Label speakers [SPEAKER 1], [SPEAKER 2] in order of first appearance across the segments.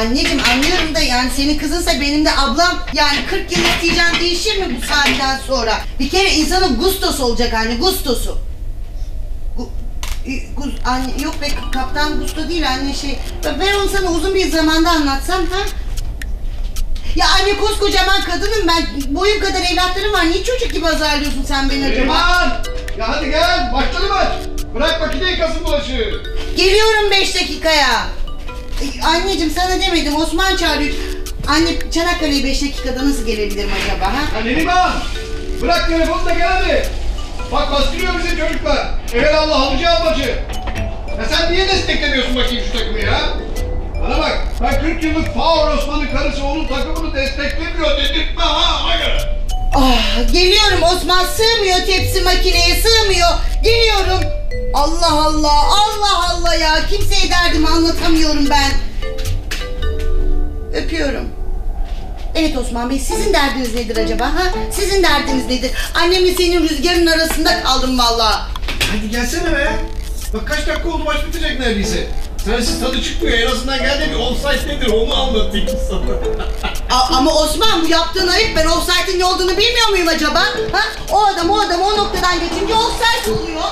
[SPEAKER 1] Anneciğim anlıyorum da yani senin kızınsa benim de ablam. Yani 40 yıl isteyeceğim değişir mi bu saatten sonra? Bir kere insanın gustosu olacak anne, gustosu. Anne, yok be, Kaptan Gusto değil anne, şey. Ben onu sana uzun bir zamanda anlatsam ha? Ya anne, koskocaman kadınım ben, boyum kadar evlatlarım var. Niye çocuk gibi azarlıyorsun sen beni acaba?
[SPEAKER 2] Neriman! Ya hadi gel, başladı maç. Bırak makine yıkasın bulaşığı.
[SPEAKER 1] Geliyorum 5 dakikaya. Anneciğim sana demedim, Osman çağırıyor. Anne, Çanakkale'ye 5 dakikada nasıl gelebilirim acaba ha?
[SPEAKER 2] Ya Neriman! Bırak telefonu da gel hadi. Bak bastırıyor bizim çocuklar. Evelallah alıcı almacı. Ya sen niye desteklemiyorsun bakayım şu takımı ya? Bana bak, ben 40 yıllık Faur Osman'ın karısı onun takımını desteklemiyor dedirtme ha, ona göre.
[SPEAKER 1] Ah, geliyorum Osman, sığmıyor tepsi makineye, sığmıyor. Geliyorum. Allah Allah, Allah Allah ya. Kimseye derdimi anlatamıyorum ben. Öpüyorum. Evet Osman Bey, sizin derdiniz nedir acaba ha? Sizin derdiniz nedir? Annemle senin rüzgarın arasında kaldım vallahi.
[SPEAKER 2] Hadi gelsene be. Bak kaç dakika oldu, maç bitecek neredeyse. Sensiz tadı çıkmıyor, en azından gel de bir offside nedir onu anlatayım sana.
[SPEAKER 1] Ama Osman, bu yaptığın ayıp. Ben offside'in ne olduğunu bilmiyor muyum acaba? Ha? O adam o noktadan geçince offside oluyor.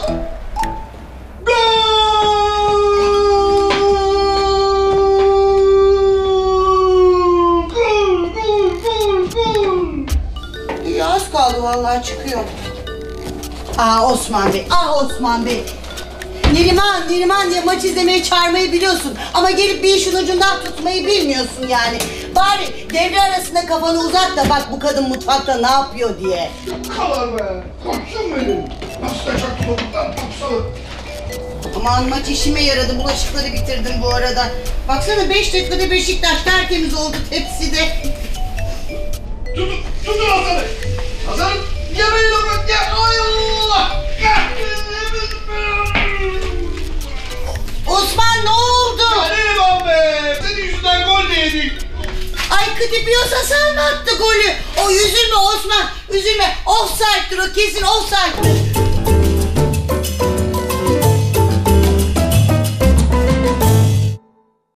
[SPEAKER 2] Gol!
[SPEAKER 1] İyi, az kaldı vallahi, çıkıyor. Osman Bey, Osman Bey. Neriman diye maç izlemeye çağırmayı biliyorsun. Ama gelip bir işin ucundan tutmayı bilmiyorsun yani. Bari devre arasında kafanı uzat da bak bu kadın mutfakta ne yapıyor diye.
[SPEAKER 2] Kalar be! Koçum benim! Nasıl da çok topuklar topsalı!
[SPEAKER 1] Aman, maç işime yaradı. Bulaşıkları bitirdim bu arada. Baksana 5 dakikada Beşiktaş tertemiz oldu tepside.
[SPEAKER 2] Tutun Hasan'ı! Hasan! Yemeğine bak ya! Ay Allah!
[SPEAKER 1] Osman, ne oldu?
[SPEAKER 2] Ya Neriman be! Senin yüzünden gol de yedik!
[SPEAKER 1] Ay, Kıdipiyos Hasan mı attı golü? O üzülme Osman, üzülme. Offside'dir o, kesin offside'dir.